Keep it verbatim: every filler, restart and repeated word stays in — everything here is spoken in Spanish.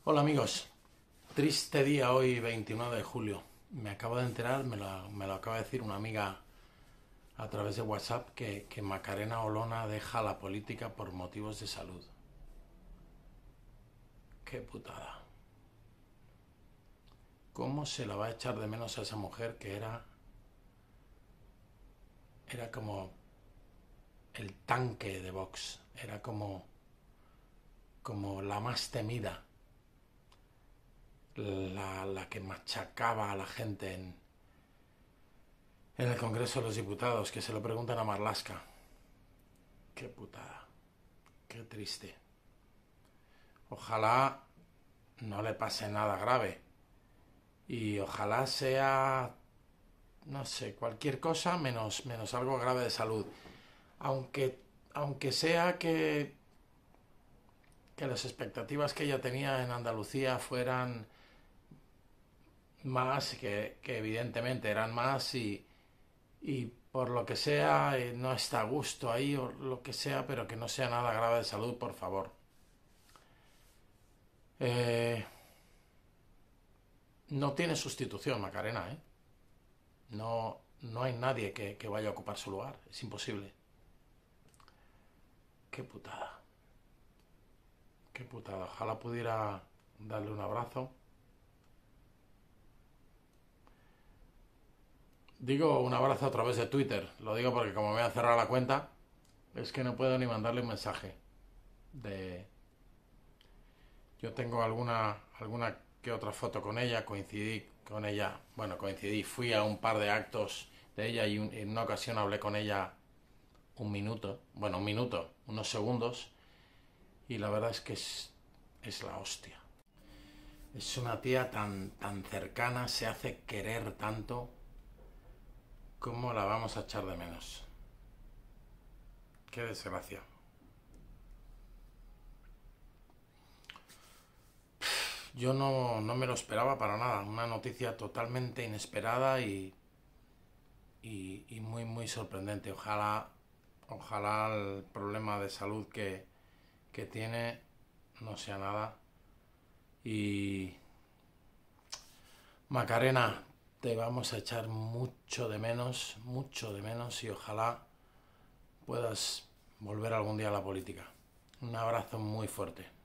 Hola amigos, triste día hoy veintinueve de julio. Me acabo de enterar, me lo, me lo acaba de decir una amiga a través de WhatsApp que, que Macarena Olona deja la política por motivos de salud. Qué putada. ¿Cómo se la va a echar de menos a esa mujer que era, era como el tanque de Vox? Era como, como la más temida, la, la que machacaba a la gente en, en el Congreso de los Diputados, que se lo preguntan a Marlaska. Qué putada, qué triste. Ojalá no le pase nada grave y ojalá sea, no sé, cualquier cosa menos, menos algo grave de salud. Aunque, aunque sea que, que las expectativas que ella tenía en Andalucía fueran más, que, que evidentemente eran más y, y por lo que sea eh, no está a gusto ahí o lo que sea, pero que no sea nada grave de salud, por favor. Eh, no tiene sustitución, Macarena, ¿eh? No, no hay nadie que, que vaya a ocupar su lugar, es imposible. Qué putada, qué putada. Ojalá pudiera darle un abrazo. Digo un abrazo a través de Twitter, lo digo porque como me voy a cerrar la cuenta, es que no puedo ni mandarle un mensaje de... Yo tengo alguna, alguna que otra foto con ella, coincidí con ella, bueno, coincidí, fui a un par de actos de ella y un, en una ocasión hablé con ella un minuto, bueno, un minuto, unos segundos, y la verdad es que es, es la hostia. Es una tía tan, tan cercana, se hace querer tanto. ¿Cómo la vamos a echar de menos? Qué desgracia. Yo no, no me lo esperaba para nada. Una noticia totalmente inesperada y, y, y muy, muy sorprendente. Ojalá, ojalá el problema de salud que, que tiene no sea nada. Y Macarena, te vamos a echar mucho de menos, mucho de menos y ojalá puedas volver algún día a la política. Un abrazo muy fuerte.